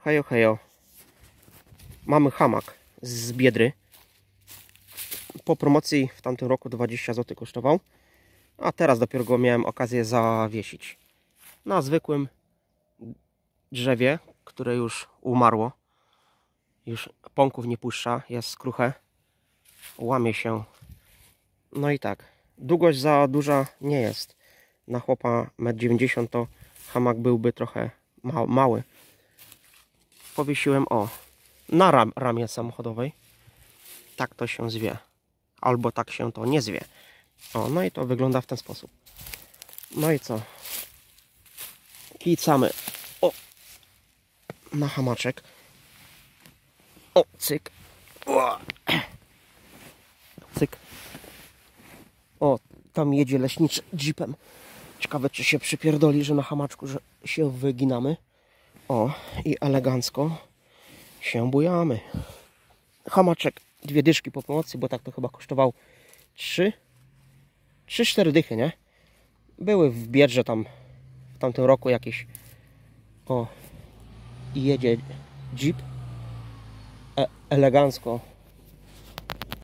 Hejo, hejo. Mamy hamak z Biedry. Po promocji w tamtym roku 20 zł kosztował. A teraz dopiero go miałem okazję zawiesić. Na zwykłym drzewie, które już umarło. Już pąków nie puszcza, jest kruche. Łamie się. No i tak. Długość za duża nie jest. Na chłopa 1,90 m to hamak byłby trochę mały. Powiesiłem na ramie samochodowej. Tak to się zwie. Albo tak się to nie zwie. No i to wygląda w ten sposób. No i co? Kicamy na hamaczek. Cyk. Cyk. Tam jedzie leśniczy jeepem. Ciekawe, czy się przypierdoli, że na hamaczku, że się wyginamy. I elegancko się bujamy. Hamaczek 2 dyszki po pomocy, bo tak to chyba kosztował 3-4 dychy, nie? Były w Biedrze tam w tamtym roku jakieś. I jedzie jeep elegancko